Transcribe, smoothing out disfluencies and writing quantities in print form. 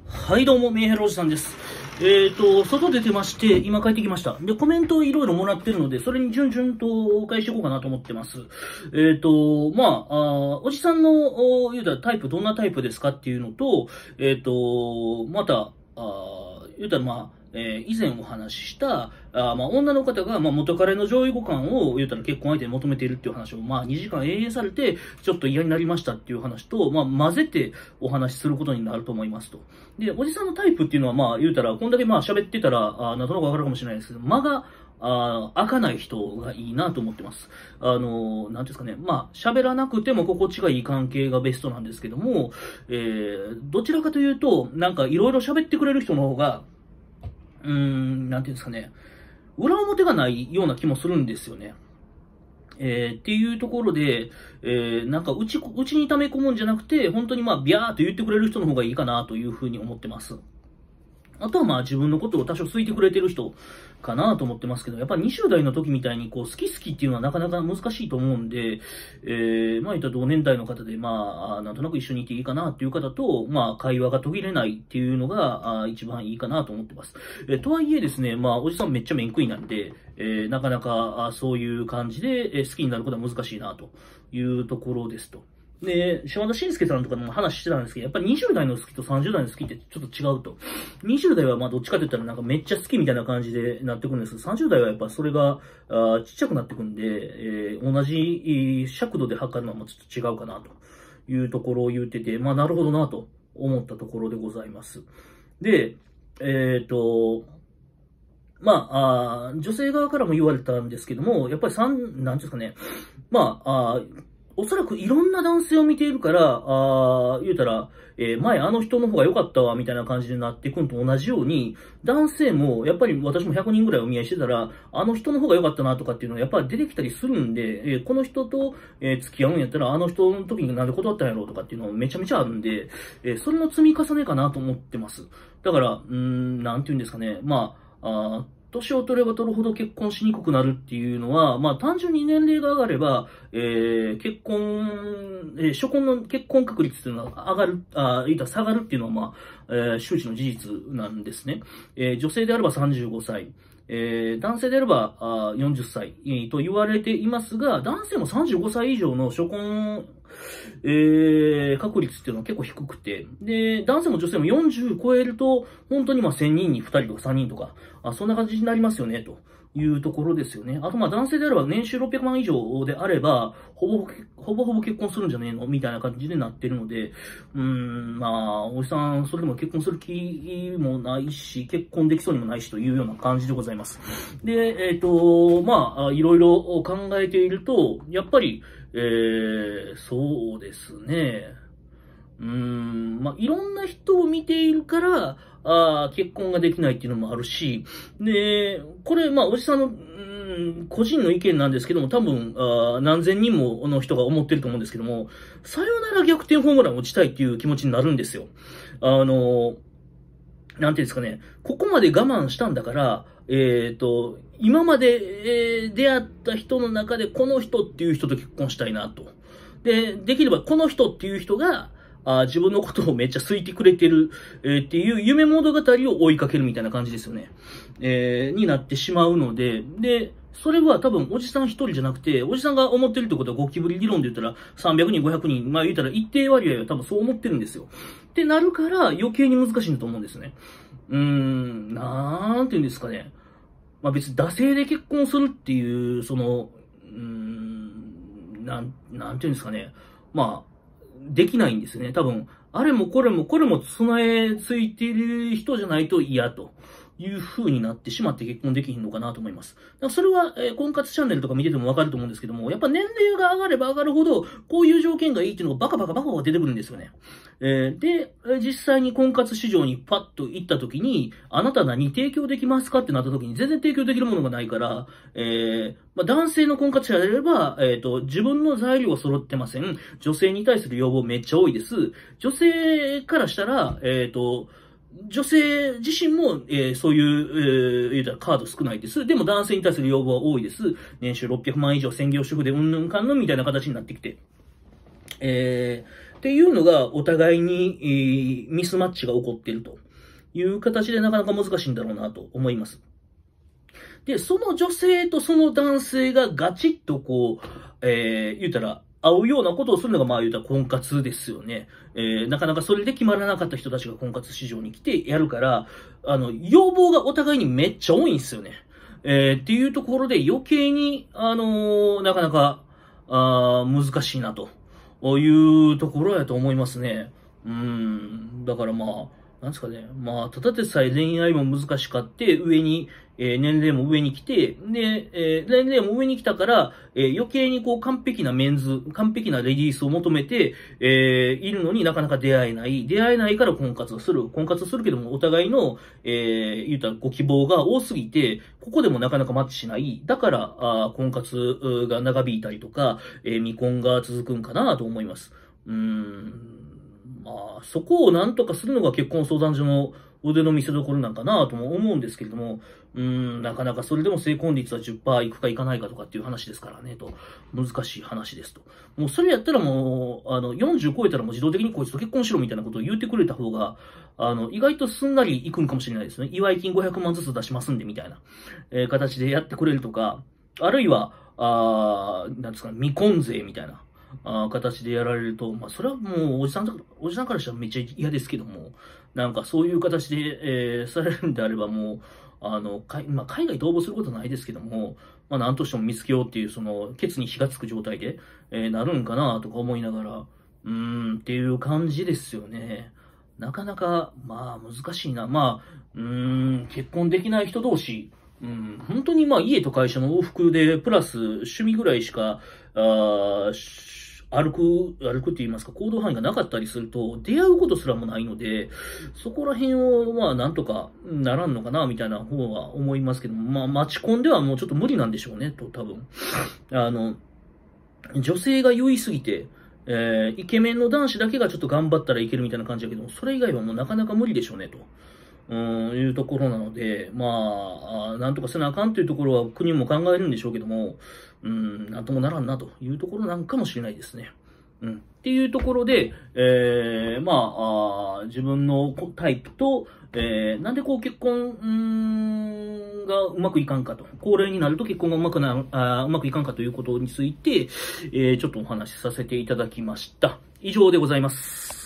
はい、どうも、メンヘラおじさんです。外出てまして、今帰ってきました。で、コメントをいろいろもらってるので、それに順々とお返ししていこうかなと思ってます。おじさんの、言うたらタイプ、どんなタイプですかっていうのと、また、言うたら以前お話しした、女の方が、元彼の上位互換を、言うたら結婚相手に求めているっていう話を、2時間延々されて、ちょっと嫌になりましたっていう話と、混ぜてお話しすることになると思いますと。で、おじさんのタイプっていうのは、言うたら、こんだけ喋ってたら、なんとなくわかるかもしれないですけど、間が、開かない人がいいなと思ってます。なんていうんですかね。喋らなくても心地がいい関係がベストなんですけども、どちらかというと、なんかいろいろ喋ってくれる人の方が、なんていうんですかね。裏表がないような気もするんですよね。っていうところで、なんかうちに溜め込むんじゃなくて、本当にビャーと言ってくれる人の方がいいかなというふうに思ってます。あとは自分のことを多少好いてくれてる人かなと思ってますけど、やっぱ20代の時みたいに好き好きっていうのはなかなか難しいと思うんで、言った同年代の方でなんとなく一緒にいていいかなっていう方と、会話が途切れないっていうのが一番いいかなと思ってます。とはいえですね、おじさんめっちゃ面食いなんで、なかなかそういう感じで好きになることは難しいなというところですと。で、島田紳介さんとかも話してたんですけど、やっぱり20代の好きと30代の好きってちょっと違うと。20代はどっちかって言ったらなんかめっちゃ好きみたいな感じでなってくるんですけど、30代はやっぱそれがちっちゃくなってくんで、同じ尺度で測るのはちょっと違うかなというところを言ってて、なるほどなと思ったところでございます。で、女性側からも言われたんですけども、やっぱりなんですかね、おそらくいろんな男性を見ているから、言うたら、前あの人の方が良かったわ、みたいな感じになっていくのと同じように、男性も、やっぱり私も100人ぐらいお見合いしてたら、あの人の方が良かったなとかっていうのはやっぱり出てきたりするんで、この人と、付き合うんやったら、あの人の時になんで断ったんやろうとかっていうのもめちゃめちゃあるんで、それの積み重ねかなと思ってます。だから、なんていうんですかね、年を取れば取るほど結婚しにくくなるっていうのは、単純に年齢が上がれば、初婚の結婚確率っていうのは上がる、下がるっていうのは、周知の事実なんですね。女性であれば35歳。男性であれば40歳と言われていますが、男性も35歳以上の初婚、確率っていうのは結構低くて、で、男性も女性も40超えると、本当に1000人に2人とか3人とか、そんな感じになりますよね、というところですよね。あと男性であれば年収600万以上であれば、ほぼ結婚するんじゃねえのみたいな感じになってるので、おじさん、それでも結婚する気もないし、結婚できそうにもないしというような感じでございます。で、いろいろ考えていると、やっぱり、そうですね。いろんな人を見ているから、結婚ができないっていうのもあるし、で、これ、おじさんの、個人の意見なんですけども、多分、何千人もの人が思ってると思うんですけども、さよなら逆転ホームランを打ちたいっていう気持ちになるんですよ。なんていうんですかね、ここまで我慢したんだから、今まで、出会った人の中でこの人っていう人と結婚したいなと。で、できればこの人っていう人が、自分のことをめっちゃ好いてくれてる、っていう夢物語を追いかけるみたいな感じですよね。になってしまうので、で、それは多分おじさん一人じゃなくて、おじさんが思ってるってことはゴキブリ理論で言ったら300人、500人、言ったら一定割合は多分そう思ってるんですよ。ってなるから余計に難しいんだと思うんですね。なんて言うんですかね。別に惰性で結婚するっていう、なんて言うんですかね。できないんですね。多分、あれもこれも備えついている人じゃないと嫌という風になってしまって結婚できひんのかなと思います。だからそれは、婚活チャンネルとか見ててもわかると思うんですけども、やっぱ年齢が上がれば上がるほど、こういう条件がいいっていうのがバカ出てくるんですよね。で、実際に婚活市場にパッと行った時に、あなた何提供できますかってなった時に全然提供できるものがないから、男性の婚活者であれば、自分の材料は揃ってません。女性に対する要望めっちゃ多いです。女性からしたら、女性自身も、そういう、言うたらカード少ないです。でも男性に対する要望は多いです。年収600万以上専業主婦でうんぬんかんぬんみたいな形になってきて。ってっていうのがお互いに、ミスマッチが起こっているという形でなかなか難しいんだろうなと思います。で、その女性とその男性がガチッとこう、言うたら、合うようなことをするのが、まあ言うたら婚活ですよね。なかなかそれで決まらなかった人たちが婚活市場に来てやるから、要望がお互いにめっちゃ多いんですよね。っていうところで余計に、なかなか、難しいなというところやと思いますね。だからまあ、なんですかね。まあ、ただでさえ恋愛も難しかって、上に、年齢も上に来て、で、年齢も上に来たから、余計にこう完璧なメンズ、完璧なレディースを求めて、いるのになかなか出会えない。出会えないから婚活をする。婚活するけども、お互いの、言うたらご希望が多すぎて、ここでもなかなかマッチしない。だから、婚活が長引いたりとか、未婚が続くんかなと思います。まあ、そこをなんとかするのが結婚相談所の腕の見せ所なんかなとも思うんですけれども、なかなかそれでも成婚率は 10% いくかいかないかとかっていう話ですからね、と。難しい話ですと。もうそれやったらもう、40超えたらもう自動的にこいつと結婚しろみたいなことを言ってくれた方が、意外とすんなりいくんかもしれないですね。祝い金500万ずつ出しますんでみたいな、形でやってくれるとか、あるいは、なんですか、未婚税みたいな。形でやられると、まあ、それはもうおじさんからしたらめっちゃ嫌ですけども、なんかそういう形で、されるんであればもう、まあ、海外逃亡することはないですけども、まあ、なんとしても見つけようっていう、その、ケツに火がつく状態で、なるんかなとか思いながら、っていう感じですよね。なかなか、まあ、難しいな。まあ、結婚できない人同士、本当にまあ家と会社の往復で、プラス趣味ぐらいしか、歩くって言いますか、行動範囲がなかったりすると、出会うことすらもないので、そこら辺をまあなんとかならんのかな、みたいな方は思いますけども、まあ待ち込んではもうちょっと無理なんでしょうね、と、多分。女性が優位すぎて、イケメンの男子だけがちょっと頑張ったらいけるみたいな感じだけど、それ以外はもうなかなか無理でしょうね、と。いうところなので、まあ、なんとかせなあかんというところは国も考えるんでしょうけども、なんともならんなというところなんかもしれないですね。っていうところで、まあ、自分のタイプと、なんでこう結婚、がうまくいかんかと。高齢になると結婚がうまくいかんかということについて、ちょっとお話しさせていただきました。以上でございます。